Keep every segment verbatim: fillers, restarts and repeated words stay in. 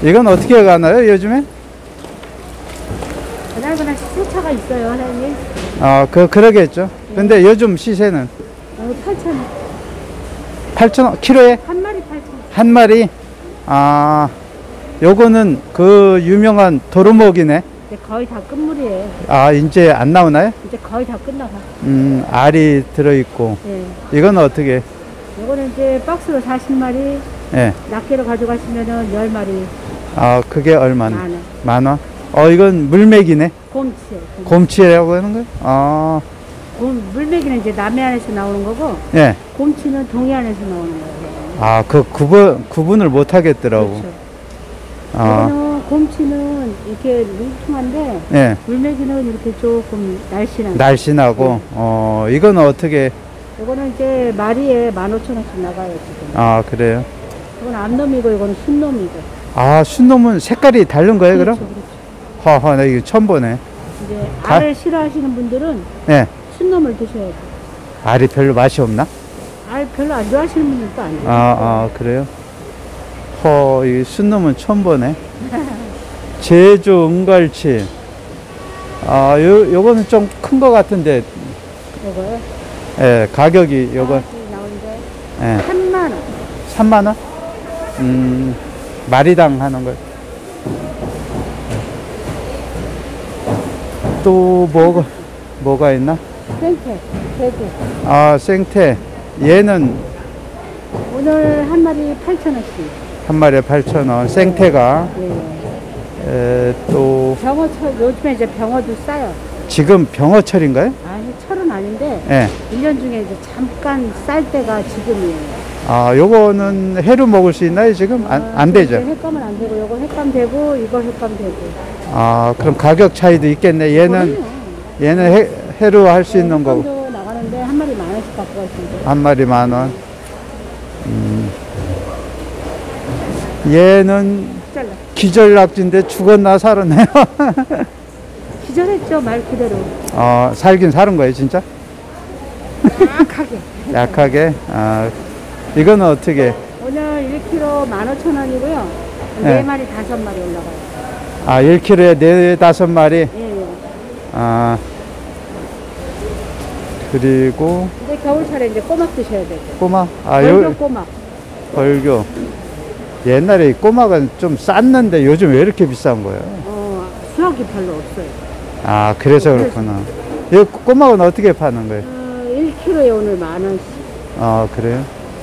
이건 어떻게 가나요, 요즘에? 그날그날 시세차가 있어요, 사장님. 아, 그, 그러겠죠. 네. 근데 요즘 시세는? 어, 팔천 원. 팔천 원, 키로에? 한 마리 팔천 원. 한 마리? 아, 요거는 그 유명한 도루묵이네. 이제 거의 다 끝물이에요. 아, 이제 안 나오나요? 이제 거의 다 끝나가. 음, 알이 들어있고. 예. 이건 어떻게? 요거는 이제 박스로 사십 마리, 예. 낱개로 가져가시면은 열 마리. 아, 그게 얼마나? 만 원. 만 원? 어, 이건 물맥이네. 곰치예요. 곰치. 곰치라고 하는 거예요? 아, 곰, 물메기는 이제 남해안에서 나오는 거고, 예. 곰치는 동해안에서 나오는 거예요. 아, 그 구분, 구분을 못 하겠더라고. 그렇죠. 아, 이거는 곰치는 이렇게 뭉퉁한데, 예. 물메기는 이렇게 조금 날씬한. 날씬하고, 네. 어, 이건 어떻게, 이거는 이제 마리에 만 오천 원씩 나가요, 지금. 아, 그래요? 이건 암놈이고, 이거는 순놈이고. 아, 순놈은 색깔이 다른 거예요, 그렇죠, 그럼? 그렇죠. 허허, 나 이거 처음 보네. 이제 가- 알을 싫어하시는 분들은 예. 순놈을 드셔야 돼요. 알이 별로 맛이 없나? 알 별로 안 좋아하시는 분들도 안 돼요. 아, 아, 그래요? 허, 이 순놈은 처음 보네. 제주 은갈치. 아, 요, 요거는 좀 큰 거 같은데, 이거요? 예, 가격이 요거, 하나씩 나오는데, 예, 삼만 원. 삼만 원? 음, 마리당 하는 거. 또 뭐가, 뭐가 있나? 생태, 대구. 아, 생태. 얘는 오늘 한 마리 팔천 원씩. 한 마리에 팔천 원. 생태가. 예. 에, 또, 병어철, 요즘에 이제 병어도 싸요. 지금 병어철인가요? 아니, 철은 아닌데, 예. 일 년 중에 이제 잠깐 쌀 때가 지금이에요. 아, 요거는 회로 먹을 수 있나요, 지금? 안, 아, 안 되죠? 이제 횟감은 안 되고, 요거 횟감 되고, 이거 횟감 되고. 아, 그럼 가격 차이도 있겠네. 얘는, 그럼요. 얘는 회, 회로 할 수 네, 있는 거고. 횟감도 나가는데, 한 마리 만 원씩 갖고 가시면 돼요. 한 마리 만 원. 음. 얘는 잘라. 기절낙지인데 죽었나 살았네요. 기절했죠, 말 그대로. 어, 살긴 사는 거예요, 진짜? 약하게. 약하게? 아, 이거는 어떻게? 오늘 일 킬로그램 만 오천 원이고요. 네. 네 마리, 다섯 마리 올라가요. 아, 일 킬로그램에 네, 다섯 마리? 예, 예. 아, 그리고, 이제 겨울철에 이제 꼬막 드셔야 되고. 꼬마? 아, 벌교 요, 꼬막. 벌교. 옛날에 이 꼬막은 좀 쌌는데 요즘 왜 이렇게 비싼 거예요? 어, 수확이 별로 없어요. 아, 그래서 어, 그렇구나. 이 꼬막은 어떻게 파는 거예요? 어, 일 킬로그램에 오늘 만 원씩. 아, 그래요?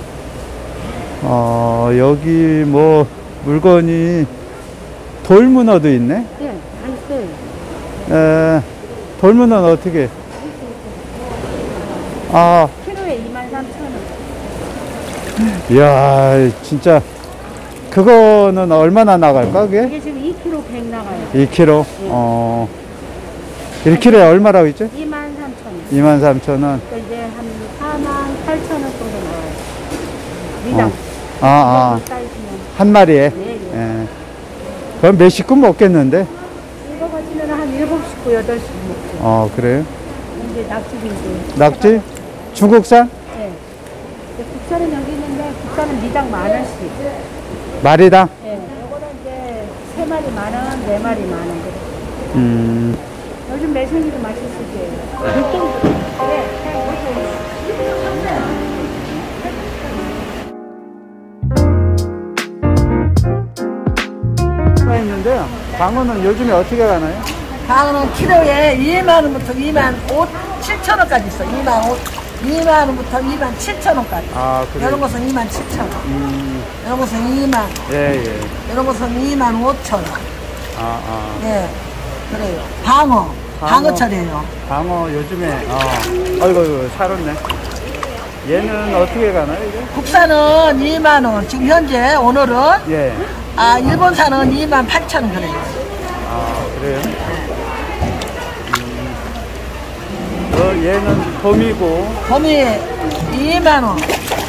어, 여기 뭐, 물건이, 돌문어도 있네? 예, 안 써요. 에, 돌문어는 어떻게? 아, 킬로에 이만 삼천 원. 이야, 진짜, 그거는 얼마나 나갈까, 그게? 이게 지금 이 킬로그램 백 나가요. 이 킬로그램? 어, 일 킬로그램에 얼마라고 했죠? 이만 삼천 원. 이만 삼천 원. 그러니까 이제 한 사만 팔천 원 정도 나와요. 미당. 어. 아, 아, 사이즈면. 한 마리에? 네, 네. 예. 그럼 몇 식구 먹겠는데? 이거 가지면 한 일곱 식구, 여덟 식구 먹죠. 어, 그래요? 이제 낙지도 이제. 낙지? 중국산? 네. 이제 국산은 여기 있는데, 국산은 미당 만 원씩. 마리당? 예. 요거는 이제 세 마리 만 원, 네 마리 만 원. 음, 요즘 매생이도 맛있으세요. 그래. 가 있는데요. 방어는 요즘에 어떻게 가나요? 방어는 키로에 이만 원부터 이만 칠천 원까지 있어. 이만 오, 이만 원부터 이만 칠천 원까지. 아, 그래요? 이런 것은 이만 칠천 원. 음, 이런 것은 이만. 예, 예. 이런 것은 이만 오천 원. 아, 아. 예. 그래요. 방어. 방어. 방어철이에요. 방어 요즘에, 어, 아이고, 아이고, 살았네. 얘는 어떻게 가나요, 이게? 국산은 이만 원. 지금 현재 오늘은 예. 아 일본산은 이만 팔천 원 그래요. 아, 그래요? 음, 어, 얘는 돔이고, 봄이 이만 원.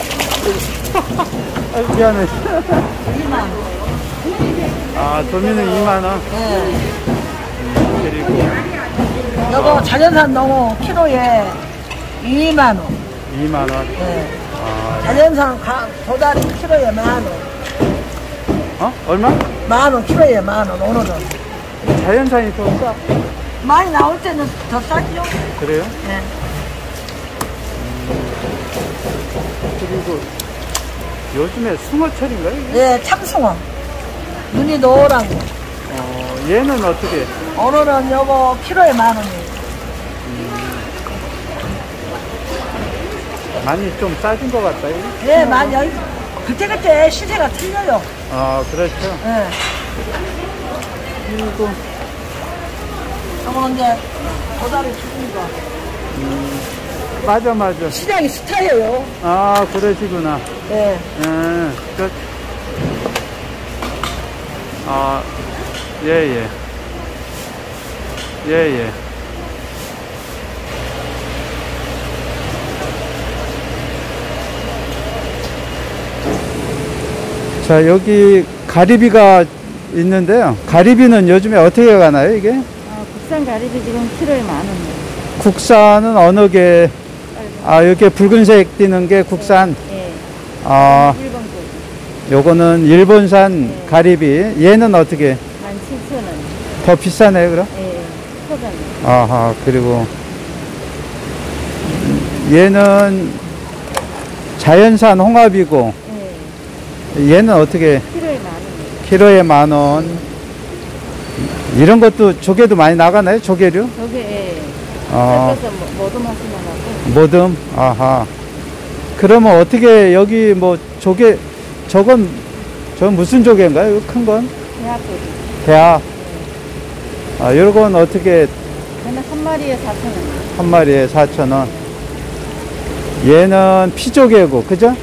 아, 미안해. 이만 원. 아, 도미는 이만 원. 예. 음, 그리고 여보 자연산 농어 키로에 이만 원. 이만 원. 예. 아, 자연산 가, 도다리 키로에 만 원. 어? 얼마? 만 원, 키로에 만 원, 오늘은. 자연산이 더 싸. 많이 나올 때는 더 싸지요? 그래요? 네. 그리고 요즘에 숭어철인가요? 이게? 예, 참숭어. 눈이 노란 거. 어, 얘는 어떻게? 오늘은 요거 키로에 만 원이에요. 많이 좀 싸진 것 같다. 이게? 예, 많이, 여기 그때그때 시세가 틀려요. 아, 그렇죠. 예. 그리고 요거 이제 도다리 죽은 거. 맞아, 맞아. 시장이 스타예요. 아, 그러시구나. 예. 예, 그, 아, 예, 예. 예, 예. 자, 여기 가리비가 있는데요. 가리비는 요즘에 어떻게 가나요, 이게? 아, 국산 가리비 지금 키로에 만 원. 국산은 어느 게, 아, 이렇게 붉은색 띄는 게 국산. 예. 아, 일본 거 요거는 일본산 네. 가리비. 얘는 어떻게? 만 칠천 원. 더 비싸네요, 그럼? 예. 포장. 아하, 그리고 얘는 자연산 홍합이고, 예. 얘는 어떻게? 키로에 만 원. 키로에 만 원. 이런 것도 조개도 많이 나가나요? 조개류? 저게 예. 아, 섞어서 뭐- 뭐도 맛이 나고. 모듬? 아하. 그러면 어떻게 여기 뭐 조개, 저건, 저건 무슨 조개인가요? 이거 큰 건? 대학교리. 대하. 아, 요건 어떻게 얘는 한 마리에 사천 원. 한 마리에 사천 원. 얘는 피조개고, 그죠?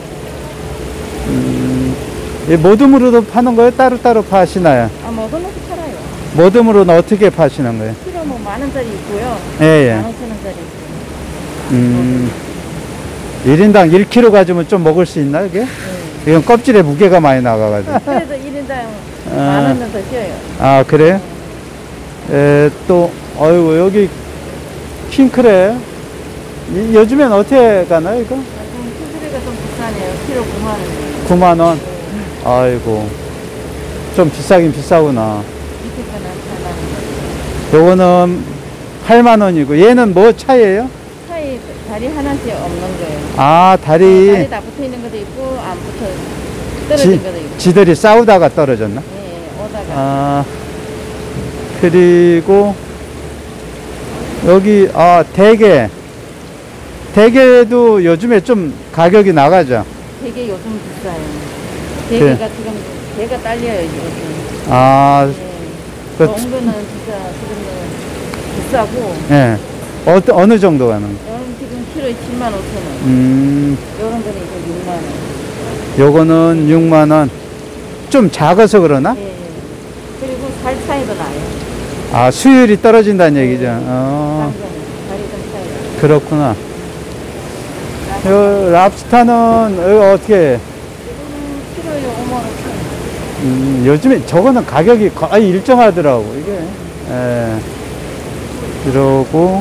음, 이 모듬으로도 파는 거예요? 따로따로 파시나요? 아, 뭐도 넣고 팔아요. 모듬으로는 어떻게 파시는 거예요? 키로 뭐 만 원짜리 있고요. 예, 예. 만 오천 원짜리 있고요. 음, 일 인당 일 킬로그램 가지면 좀 먹을 수 있나요, 이게? 예. 이건 껍질에 무게가 많이 나가가지고. 그래도 일 인당 아. 만 원은 더 줘요. 아, 그래요? 에, 또, 어이구, 여기 킹크랩. 이- 요즘엔 어떻게 가나요, 이거? 지금 수수료가 좀 비싸네요. 키로 구만 원이에요. 구만 원. 아이고. 좀 비싸긴 비싸구나. 밑에 거는 팔만 원. 요거는 팔만 원이고, 얘는 뭐 차이에요? 차이 다리 하나씩 없는 거예요. 아, 다리 다리. 다 붙어 있는 것도 있고 안 붙어 떨어진 지, 것도 있고. 지들이 싸우다가 떨어졌나? 예, 예, 오다가 아, 그리고, 여기, 아, 대게. 대게도 요즘에 좀 가격이 나가죠. 되게 요즘 비싸요. 대게가 지금 대가 딸려요 요즘. 아, 예. 그- 좋은 거는 진짜 지금 비싸고 예. 어, 어느 정도 가는? 요런 지금 키로에 칠만 오천 원. 음, 요런 거는 이제 육만 원. 요거는 육만 원. 좀 작아서 그러나? 예, 예. 그리고 살 차이도 나요. 아, 수율이 떨어진다는 얘기죠. 예, 예. 어, 싼 거는 다리 좀 차이가. 그렇구나. 요, 랍스타는, 이거 어떻게 해? 지금 키로에 오만 오천 원. 음, 요즘에 저거는 가격이 거의 일정하더라고, 이게. 예. 그러고,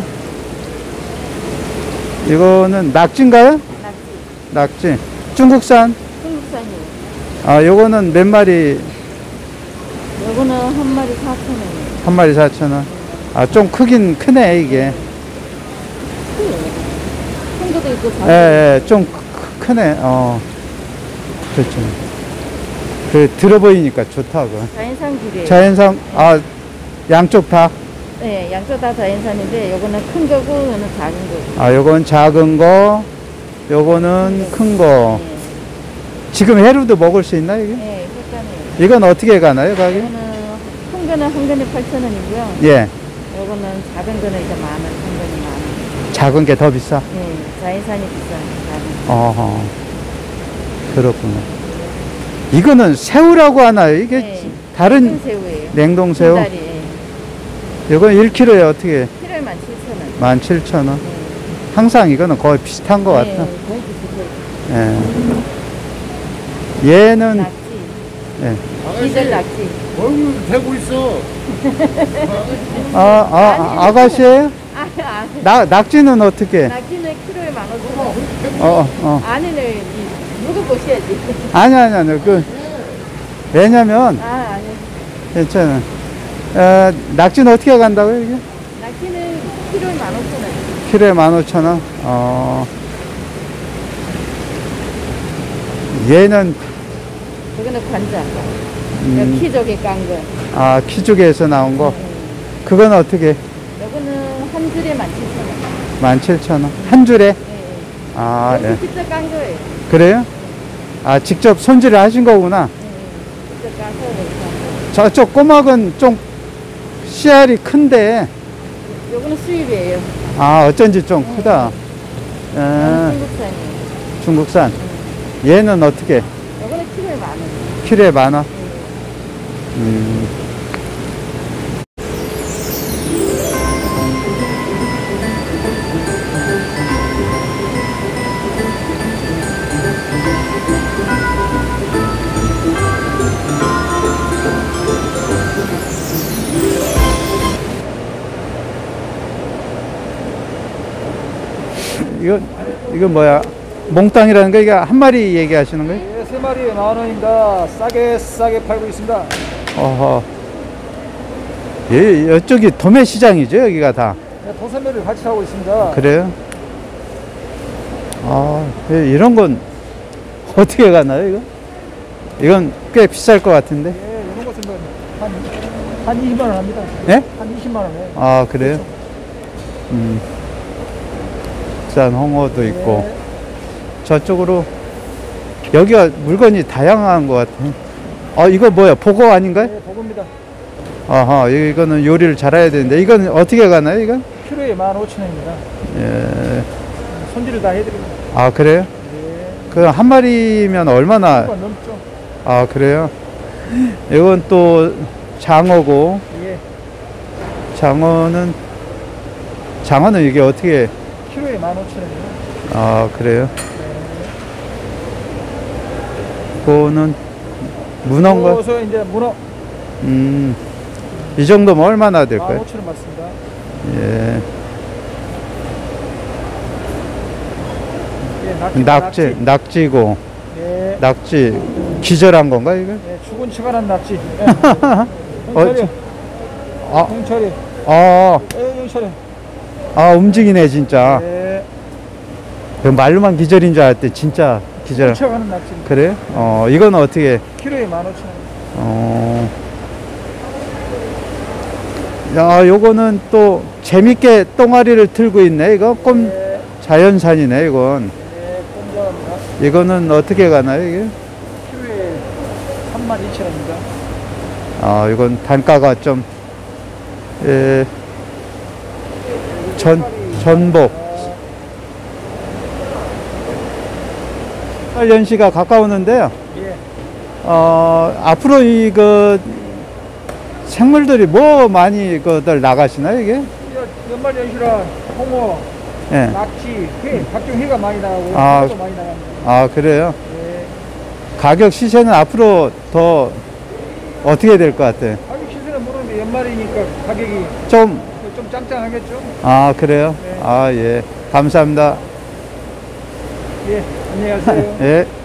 이거는 낙지인가요? 낙지. 낙지. 중국산. 중국산이에요. 아, 요거는 몇 마리, 요거는 한 마리 사천 원이에요. 한 마리 사천 원. 아, 좀 크긴 크네, 이게. 큰 것도 있고 작은 예, 예, 좀 크- 크네, 어. 그렇죠. 그, 들어 보이니까 좋다고. 자연산 귤이에요. 자연산, 아, 양쪽 다. 네, 양쪽 다 자연산인데 요거는 큰 거고 요거는 작은 거고. 아, 요건 작은 거, 요거는 큰 거. 네, 지금 해루도 먹을 수 있나, 이게? 네, 흑간이에요. 이건 어떻게 가나요, 가격? 요거는 큰 거는 한 근에 팔천 원이고요. 예, 요거는 작은 거는 이제 만 원, 한 근에 만 원. 작은 게 더 비싸. 네, 자연산이 비싸요. 작은 거. 어허. 그렇구나. 이거는 새우라고 하나요? 이게 네, 다른 큰 새우예요. 냉동새우? 다리, 예. 이건 일 킬로그램에 어떻게? 키로에 만 칠천 원. 만 칠천 원. 네. 항상 이거는 거의 비슷한 것 네, 같아. 거의 비슷해요. 예. 얘는, 낙지. 예. 디젤 낙지. 얼굴 대고 있어. 아, 아, 아, 아가씨예요? 아, 아, 나, 낙지는 어떻게? 낙지는 키로에 만 오천 원. 어, 어. 안에는 이 묵어 보셔야지. 아니, 아니, 아니. 그, 왜냐면, 아, 아니. 괜찮아. 어, 낙지는 어떻게 간다고요, 이게? 낙지는 키로에 만 오천 원. 키로에 만 오천 원? 어. 얘는, 이거는 관자. 음. 여기 키조개 깐 거. 아, 키조개에서 나온 거. 음. 그건 어떻게? 요거는 한 줄에 만 칠천 원. 만 칠천 원. 한 줄에? 예, 예. 아, 여기 예. 직접 깐 거예요. 그래요? 아, 직접 손질을 하신 거구나. 예, 예. 직접 까서 이렇게. 저쪽 꼬막은 좀 씨알이 큰데, 요거는 수입이에요. 아, 어쩐지 좀 크다. 요거는 아, 중국산이에요. 중국산. 얘는 어떻게? 요거는 키로에 만 원. 키로에 만 원? 예. 음. 이거, 이거 뭐야? 몽땅이라는 거, 이게 한 마리 얘기하시는 거예요? 예, 세 마리에 만 원입니다. 싸게 싸게 팔고 있습니다. 어허. 예, 이쪽이 도매 시장이죠, 여기가 다. 예, 도선매를 같이 하고 있습니다. 그래요? 아, 예, 이런 건 어떻게 가나요, 이거? 이건 꽤 비쌀 것 같은데? 예, 이런 것은 뭐 한, 한 이십만 원 합니다. 예? 한 이십만 원에. 아, 그래요? 음. 비싼 홍어도 있고. 예, 저쪽으로, 여기가 물건이 다양한 것 같아요. 아, 이거 뭐야? 보고 아닌가요? 예, 보급니다. 아하, 이거는 요리를 잘해야 되는데, 이건 어떻게 가나요, 이건? 키로에 만 오천 원입니다. 예. 손질을 다 해드립니다. 아, 그래요? 예, 그 한 마리면 얼마나? 한 넘죠. 아, 그래요? 이건 또 장어고, 예, 장어는, 장어는 이게 어떻게, 키로에 만 오천 원입니다. 아, 그래요? 그거는 문어인가? 그래서 이제 문어 음, 이 정도면 얼마나 만 될까요? 오천 원 맞습니다. 예. 예, 낙지. 낙지, 낙지고, 예, 낙지, 기절한 건가, 이거? 예, 죽은 치간한 낙지. 예. 어, 홍철이, 아, 홍철이, 아, 예, 홍철이. 아, 움직이네, 진짜. 예, 그 말로만 기절인 줄 알았더니 진짜 기절. 훔쳐가는 낙지. 그래? 어, 이건 어떻게, 키로에 만 오천 원. 어. 야, 요거는 또 재밌게 똥아리를 틀고 있네. 이거 꼼, 예, 자연산이네, 이건. 예, 꼼자입니다. 이거는 어떻게 가나요, 이게? 키로에 삼만 이천 원입니다. 아, 이건 단가가 좀, 예, 전, 전복. 연시가 가까우는데요. 예, 어, 앞으로 이거 생물들이 뭐 많이 그들 나가시나요, 이게? 연말 연시라 홍어, 예. 낙지, 회, 각종 회가 많이 나가고 아. 회도 많이 나갑니다. 아, 그래요? 예, 가격 시세는 앞으로 더 어떻게 될 것 같아요? 가격 시세는 모르는데 연말이니까 가격이 좀, 좀 짱짱하겠죠? 아, 그래요? 네. 아, 예. 감사합니다. 예, 안녕히 가세요. 예.